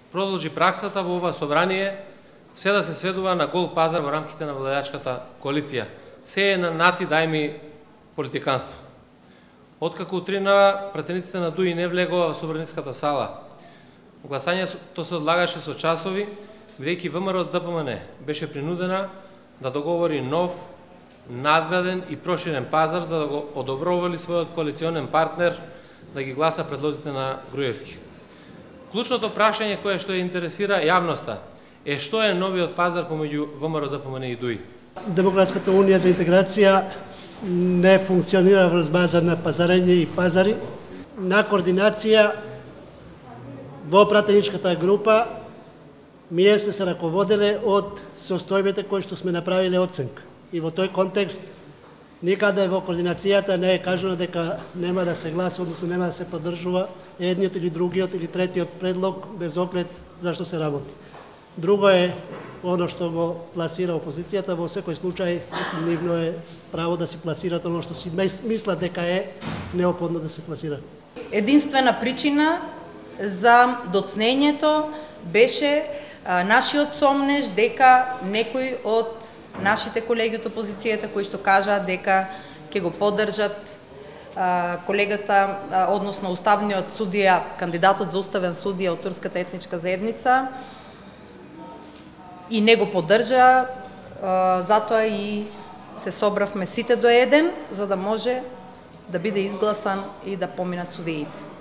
продолжи праксата во ова собрание се да се сведува на гол пазар во рамките на владеачката коалиција. Се е на нати дајми политиканство. Откако утрина пратениците на ДУИ не влегува во собраницката сала, гласањето се одлагаше со часови, бидејќи ВМРО ДПМН беше принудена да договори нов, надграден и проширен пазар за да го одобровали својот коалиционен партнер да ги гласа предлозите на Груевски. Клучното прашање кое што ја интересира јавноста е што е новиот пазар помеѓу ВМРО ДПМН и ДУИ. Демократската унија за интеграција не функционира врз база на пазарење и пазари. На координација во пратеничката група ние сме се раководели од состојбите кои што сме направиле оценка. И во тој контекст никаде во координацијата не е кажано дека нема да се гласа, односно нема да се поддржува едниот или другиот или третиот предлог без оглед зашто се работи. Друго е оно што го пласира опозицијата, во секој случај нивно е право да си пласираат оно што си мислат дека е неопходно да се пласира. Единствена причина за доцнењето беше нашиот сомнеж дека некои од нашите колеги од опозицијата кои што кажаат дека ќе го поддржат колегата, односно уставниот судија, кандидатот за уставен судија од турската етничка заедница и не го поддржа, затоа и се собравме сите до еден за да може да биде изгласан и да поминат судиите.